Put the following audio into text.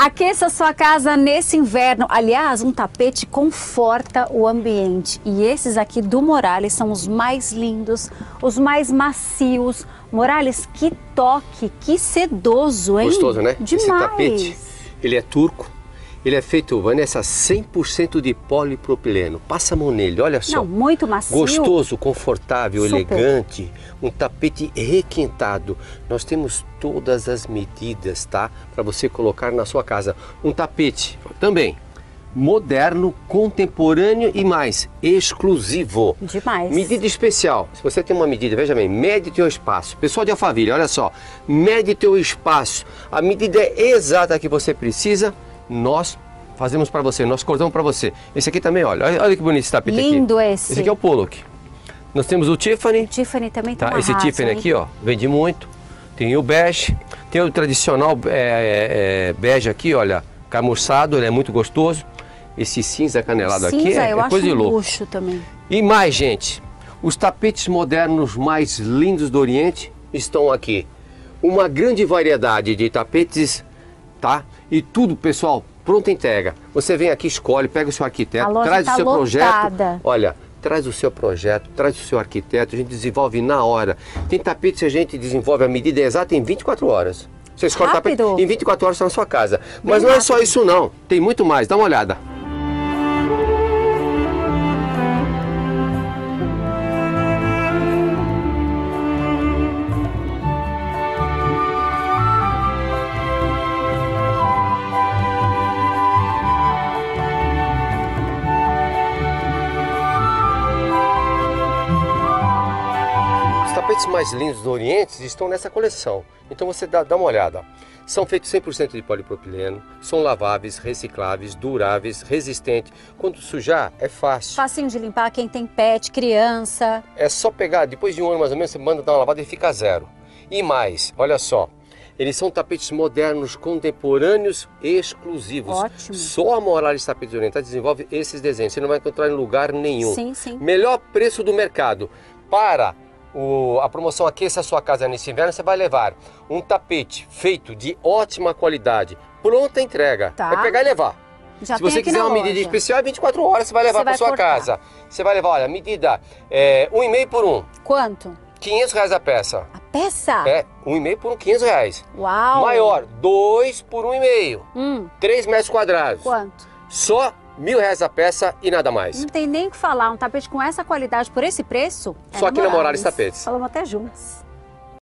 Aqueça sua casa nesse inverno. Aliás, um tapete conforta o ambiente. E esses aqui do Morales são os mais lindos, os mais macios. Morales, que toque, que sedoso, hein? Gostoso, né? Demais. Esse tapete, ele é turco. Ele é feito, Vanessa, 100% de polipropileno. Passa a mão nele, olha só. Não, muito macio. Gostoso, confortável, Super. Elegante. Um tapete requintado. Nós temos todas as medidas, tá? Para você colocar na sua casa. Um tapete também moderno, contemporâneo e mais exclusivo. Demais. Medida especial. Se você tem uma medida, veja bem, mede teu espaço. Pessoal de Alphaville, olha só. Mede teu espaço. A medida é exata que você precisa. Nós fazemos para você, nós cortamos para você. Esse aqui também, olha que bonito esse tapete aqui. Lindo esse. Esse aqui é o Pollock. Nós temos o Tiffany. O Tiffany também tá Esse arraso, Tiffany hein? aqui, ó, vende muito. Tem o bege. Tem o tradicional bege aqui, olha, camurçado, ele é muito gostoso. Esse cinza canelado aqui Cinza, eu é acho coisa de um louco. luxo também. E mais, gente, os tapetes modernos mais lindos do Oriente estão aqui. Uma grande variedade de tapetes, tá? E tudo, pessoal, pronta entrega. Você vem aqui, escolhe, pega o seu arquiteto, traz o seu projeto. Olha, traz o seu projeto, traz o seu arquiteto, a gente desenvolve na hora. Tem tapetes que a gente desenvolve a medida exata em 24 horas. Você escolhe o tapete, em 24 horas está na sua casa. Mas não é só isso não, tem muito mais, dá uma olhada. Os tapetes mais lindos do Oriente estão nessa coleção. Então você dá uma olhada. São feitos 100% de polipropileno, são laváveis, recicláveis, duráveis, resistentes. Quando sujar, é fácil. Facinho de limpar, quem tem pet, criança. É só pegar, depois de um ano mais ou menos, você manda dar uma lavada e fica zero. E mais, olha só, eles são tapetes modernos, contemporâneos e exclusivos. Ótimo. Só a Morales Tapetes Orientais desenvolve esses desenhos. Você não vai encontrar em lugar nenhum. Sim, sim. Melhor preço do mercado. Para a promoção Aqueça a Sua Casa nesse inverno, você vai levar um tapete feito de ótima qualidade, pronta entrega. Tá. Vai pegar e levar. Já Se você quiser uma medida especial, é 24 horas, você vai levar para sua casa. Você vai levar, olha, medida 1,5 por 1. Quanto? R$500 a peça. A peça? É, 1,5 por 1, R$500. Uau! Maior, 2 por 1,5. 3 metros quadrados. Quanto? Só R$1.000 a peça e nada mais. Não tem nem o que falar, um tapete com essa qualidade por esse preço? Só aqui na Morales Tapetes. Falamos até juntos.